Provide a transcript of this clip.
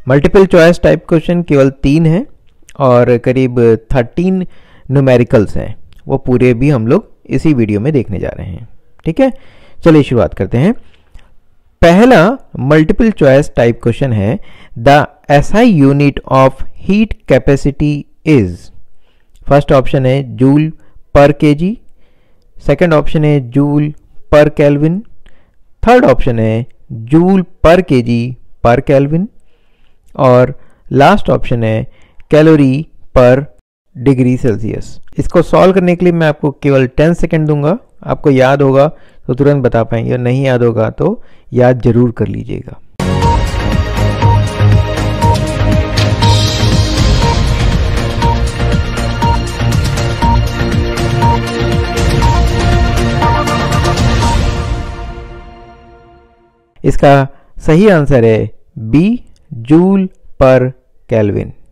Multiple choice type question केवल 3 हैं और करीब 13 न्यूमेरिकल्स हैं, वो पूरे भी हम लोग इसी वीडियो में देखने जा रहे हैं। ठीक है, चलिए शुरुआत करते हैं। पहला मल्टीपल चॉइस टाइप क्वेश्चन है, the SI unit of heat capacity is. First option है joule per KG, second option है joule per kelvin, third option है joule per KG per kelvin और लास्ट ऑप्शन है कैलोरी पर डिग्री सेल्सियस। इसको solve करने के लिए मैं आपको केवल 10 सेकंड दूंगा। आपको याद होगा तो तुरंत बता पाएंगे और नहीं याद होगा तो याद जरूर कर लीजिएगा। इसका सही आंसर है बी, जूल पर केल्विन।